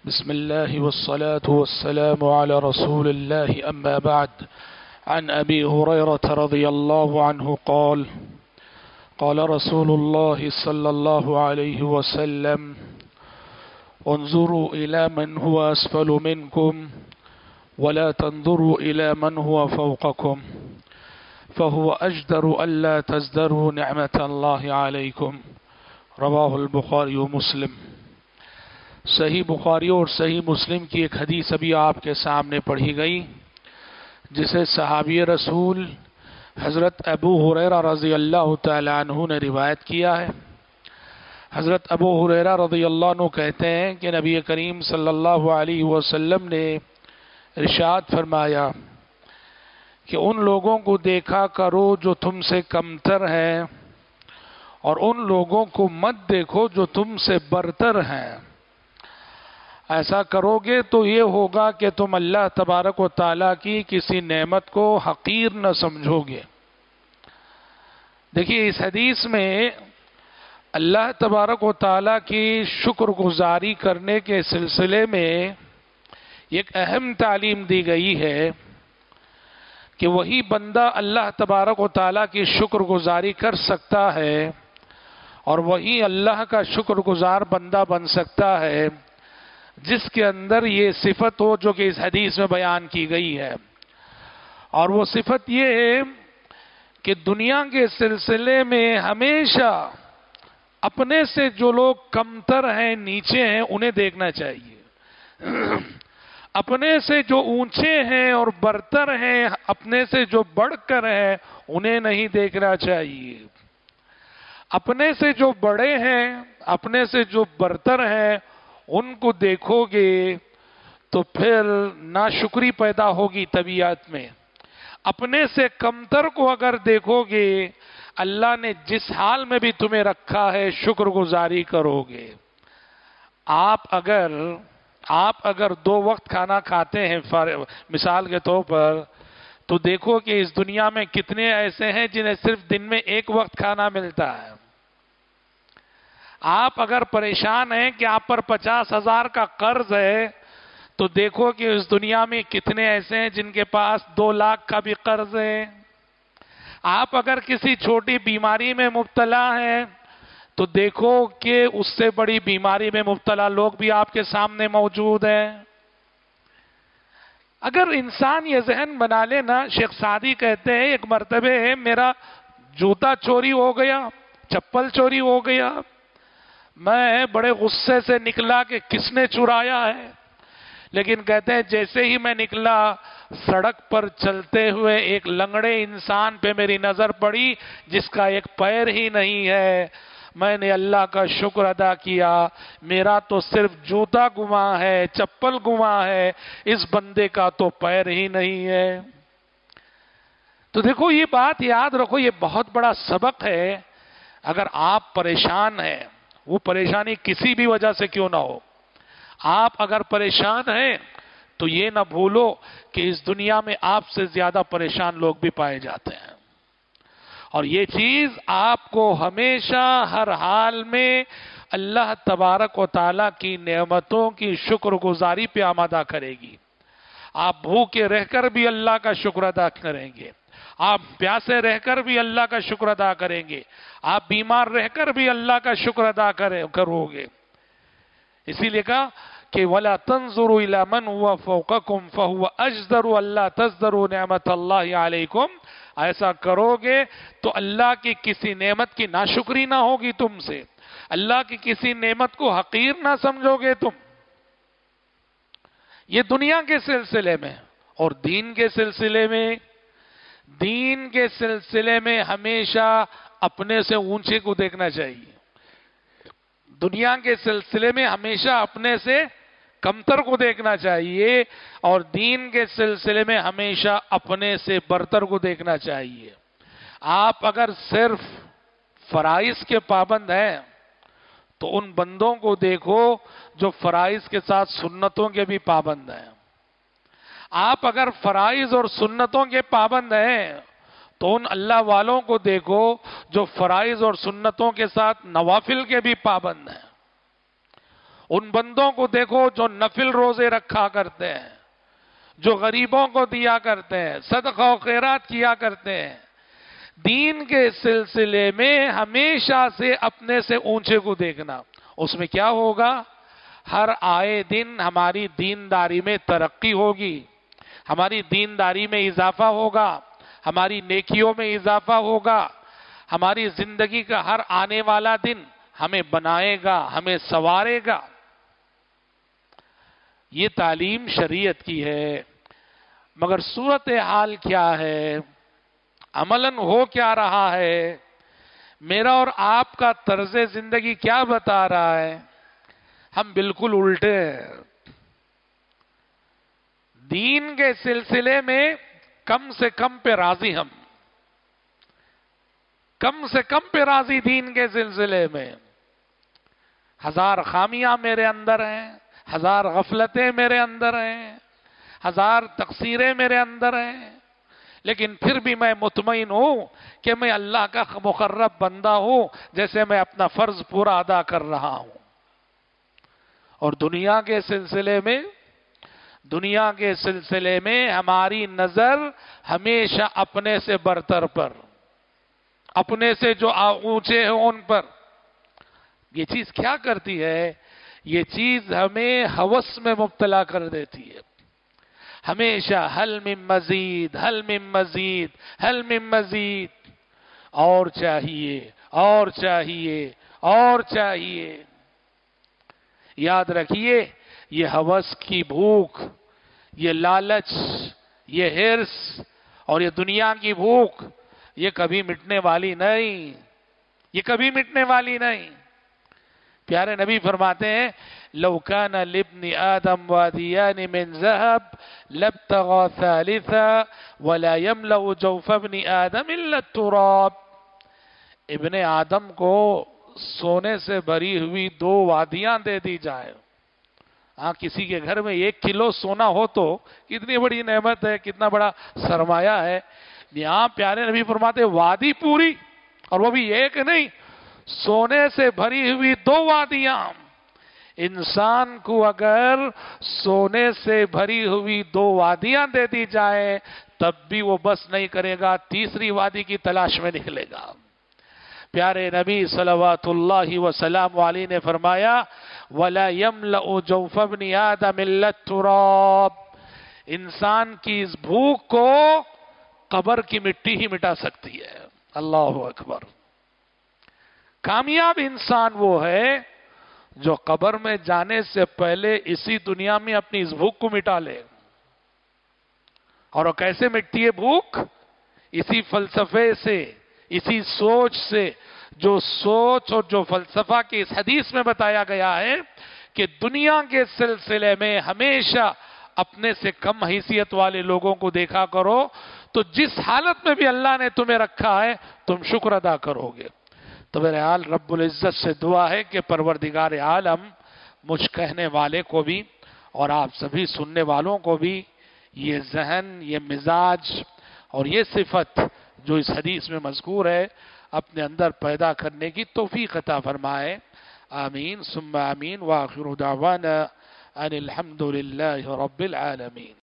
بسم الله والصلاة والسلام على رسول الله أما بعد. عن أبي هريرة رضي الله عنه قال قال رسول الله صلى الله عليه وسلم: انظروا إلى من هو أسفل منكم ولا تنظروا إلى من هو فوقكم فهو أجدر ألا تزدروا نعمة الله عليكم. رواه البخاری و مسلم. صحیح بخاری اور صحیح مسلم کی ایک حدیث ابھی آپ کے سامنے پڑھی گئی، جسے صحابی رسول حضرت ابو ہریرہ رضی اللہ تعالی عنہ نے روایت کیا ہے۔ حضرت ابو ہریرہ رضی اللہ عنہ کہتے ہیں کہ نبی کریم صلی اللہ علیہ وسلم نے ارشاد فرمایا کہ ان لوگوں کو دیکھا کرو جو تم سے کمتر ہیں، اور ان لوگوں کو مت دیکھو جو تم سے برتر ہیں۔ ایسا کرو گے تو یہ ہوگا کہ تم اللہ تبارک و تعالیٰ کی کسی نعمت کو حقیر نہ سمجھو گے۔ دیکھیے، اس حدیث میں اللہ تبارک و تعالیٰ کی شکر گزاری کرنے کے سلسلے میں ایک اہم تعلیم دی گئی ہے کہ وہی بندہ اللہ تبارک و تعالیٰ کی شکر گزاری کر سکتا ہے، اور وہی اللہ کا شکر گزار بندہ بن سکتا ہے جس کے اندر یہ صفت ہو جو کہ اس حدیث میں بیان کی گئی ہے۔ اور وہ صفت یہ ہے کہ دنیا کے سلسلے میں ہمیشہ اپنے سے جو لوگ کمتر ہیں، نیچے ہیں، انہیں دیکھنا چاہیے۔ اپنے سے جو اونچے ہیں اور برتر ہیں، اپنے سے جو بڑھ کر ہیں، انہیں نہیں دیکھنا چاہیے۔ اپنے سے جو بڑے ہیں، اپنے سے جو برتر ہیں، ان کو دیکھو گے تو پھر ناشکری پیدا ہوگی طبیعت میں۔ اپنے سے کمتر کو اگر دیکھو گے، اللہ نے جس حال میں بھی تمہیں رکھا ہے شکر گزاری کرو گے۔ آپ اگر 2 وقت کھانا کھاتے ہیں مثال کے طور پر، تو دیکھو کہ اس دنیا میں کتنے ایسے ہیں جنہیں صرف دن میں 1 وقت کھانا ملتا ہے۔ آپ اگر پریشان ہیں کہ آپ پر 50,000 کا قرض ہے، تو دیکھو کہ اس دنیا میں کتنے ایسے ہیں جن کے پاس 2 لاکھ کا بھی قرض ہے۔ آپ اگر کسی چھوٹی بیماری میں مبتلا ہیں، تو دیکھو کہ اس سے بڑی بیماری میں مبتلا لوگ بھی آپ کے سامنے موجود ہیں۔ اگر انسان یہ ذہن بنا لے نا، شیخ سعدی کہتے ہیں ایک مرتبہ میرا جوتا چوری ہو گیا، چپل چوری ہو گیا، میں بڑے غصے سے نکلا کہ کس نے چرایا ہے، لیکن کہتے ہیں جیسے ہی میں نکلا، سڑک پر چلتے ہوئے ایک لنگڑے انسان پہ میری نظر پڑی جس کا ایک پیر ہی نہیں ہے۔ میں نے اللہ کا شکر ادا کیا، میرا تو صرف جوتا گما ہے، چپل گما ہے، اس بندے کا تو پیر ہی نہیں ہے۔ تو دیکھو، یہ بات یاد رکھو، یہ بہت بڑا سبق ہے۔ اگر آپ پریشان ہیں، وہ پریشانی کسی بھی وجہ سے کیوں نہ ہو، آپ اگر پریشان ہیں تو یہ نہ بھولو کہ اس دنیا میں آپ سے زیادہ پریشان لوگ بھی پائے جاتے ہیں، اور یہ چیز آپ کو ہمیشہ ہر حال میں اللہ تبارک و تعالیٰ کی نعمتوں کی شکر گزاری پہ آمادہ کرے گی۔ آپ بھوکے رہ کر بھی اللہ کا شکر ادا کریں گے، آپ پیاسے رہ کر بھی اللہ کا شکر ادا کریں گے، آپ بیمار رہ کر بھی اللہ کا شکر ادا کرو گے۔ اسی لیے کہا کہ وَلَا تَنظُرُوا إِلَى مَنْ هُوَ فَوْقَكُمْ فَهُوَ أَجْدَرُ أَلَّا تَزْدَرُوا نِعْمَةَ اللَّهِ عَلَيْكُمْ۔ ایسا کرو گے تو اللہ کی کسی نعمت کی ناشکری نہ ہوگی تم سے، اللہ کی کسی نعمت کو حقیر نہ سمجھو گے تم۔ یہ دنیا کے سلسلے میں، اور دین کے سلسلے میں ہمیشہ اپنے سے اونچے کو دیکھنا چاہیے۔ دنیا کے سلسلے میں ہمیشہ اپنے سے کمتر کو دیکھنا چاہیے، اور دین کے سلسلے میں ہمیشہ اپنے سے برتر کو دیکھنا چاہیے۔ آپ اگر صرف فرائض کے پابند ہیں تو ان بندوں کو دیکھو جو فرائض کے ساتھ سنتوں کے بھی پابند ہیں۔ آپ اگر فرائض اور سنتوں کے پابند ہیں تو ان اللہ والوں کو دیکھو جو فرائض اور سنتوں کے ساتھ نوافل کے بھی پابند ہیں۔ ان بندوں کو دیکھو جو نفل روزے رکھا کرتے ہیں، جو غریبوں کو دیا کرتے ہیں، صدقہ و خیرات کیا کرتے ہیں، دین کے سلسلے میں ہمیشہ سے اپنے سے اونچے کو دیکھنا، اس میں کیا ہوگا؟ ہر آئے دن ہماری دینداری میں ترقی ہوگی، ہماری دینداری میں اضافہ ہوگا، ہماری نیکیوں میں اضافہ ہوگا، ہماری زندگی کا ہر آنے والا دن ہمیں بنائے گا، ہمیں سنوارے گا۔ یہ تعلیم شریعت کی ہے، مگر صورتحال کیا ہے؟ عملاً ہو کیا رہا ہے؟ میرا اور آپ کا طرز زندگی کیا بتا رہا ہے؟ ہم بالکل الٹے ہیں۔ دین کے سلسلے میں کم سے کم پہ راضی، ہم کم سے کم پہ راضی دین کے سلسلے میں۔ ہزار خامیاں میرے اندر ہیں، ہزار غفلتیں میرے اندر ہیں، ہزار تقصیریں میرے اندر ہیں، لیکن پھر بھی میں مطمئن ہوں کہ میں اللہ کا مقرب بندہ ہوں، جیسے میں اپنا فرض پورا ادا کر رہا ہوں۔ اور دنیا کے سلسلے میں ہماری نظر ہمیشہ اپنے سے برتر پر، اپنے سے جو اونچے ہیں ان پر۔ یہ چیز کیا کرتی ہے؟ یہ چیز ہمیں ہوس میں مبتلا کر دیتی ہے۔ ہمیشہ حل من مزید، حل من مزید، حل من مزید، اور چاہیے، اور چاہیے، اور چاہیے۔ یاد رکھیے، یہ ہوس کی بھوک، یہ لالچ، یہ ہرس اور یہ دنیا کی بھوک، یہ کبھی مٹنے والی نہیں، یہ کبھی مٹنے والی نہیں۔ پیارے نبی فرماتے ہیں لو كان لابن آدم واديان من ذهب لابتغى ثالثا ولا يملأ جوف ابن آدم إلا التراب۔ ابن آدم کو سونے سے بھری ہوئی 2 وادیاں دے دی جائے، ہاں کسی کے گھر میں 1 کلو سونا ہو تو کتنی بڑی نعمت ہے، کتنا بڑا سرمایہ ہے۔ یہاں پیارے نبی فرماتے وادی پوری، اور وہ بھی ایک نہیں، سونے سے بھری ہوئی 2 وادیاں۔ انسان کو اگر سونے سے بھری ہوئی 2 وادیاں دے دی جائے تب بھی وہ بس نہیں کرے گا، تیسری وادی کی تلاش میں نکلے گا۔ پیارے نبی صلوات اللہ وسلام علیہ نے فرمایا وَلَا يَمْلَأُ جَوْفَ ابْنِ آدَمِ إِلَّا التُّرَابُ۔ انسان کی اس بھوک کو قبر کی مٹی ہی مٹا سکتی ہے۔ اللہ اکبر۔ کامیاب انسان وہ ہے جو قبر میں جانے سے پہلے اسی دنیا میں اپنی اس بھوک کو مٹا لے۔ اور وہ کیسے مٹتی ہے بھوک؟ اسی فلسفے سے، اسی سوچ سے، جو سوچ اور جو فلسفہ کی اس حدیث میں بتایا گیا ہے کہ دنیا کے سلسلے میں ہمیشہ اپنے سے کم حیثیت والے لوگوں کو دیکھا کرو، تو جس حالت میں بھی اللہ نے تمہیں رکھا ہے تم شکر ادا کرو گے۔ تو بہرحال رب العزت سے دعا ہے کہ پروردگار عالم مجھ کہنے والے کو بھی اور آپ سبھی سننے والوں کو بھی یہ ذہن، یہ مزاج اور یہ صفت جو اس حدیث میں مذکور ہے اپنے اندر پیدا کرنے کی توفیق عطا فرمائے۔ آمین ثم آمین، وآخر دعوانا ان الحمد للہ رب العالمین۔